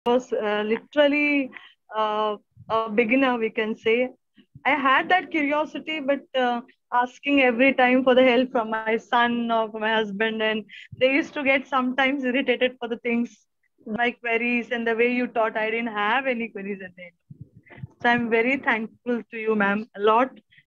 was literally a beginner, we can say. I had that curiosity, but asking every time for the help from my son or from my husband, and they used to get sometimes irritated for the things, my queries, and the way you taught. I didn't have any queries at the end. So I'm very thankful to you, ma'am, a lot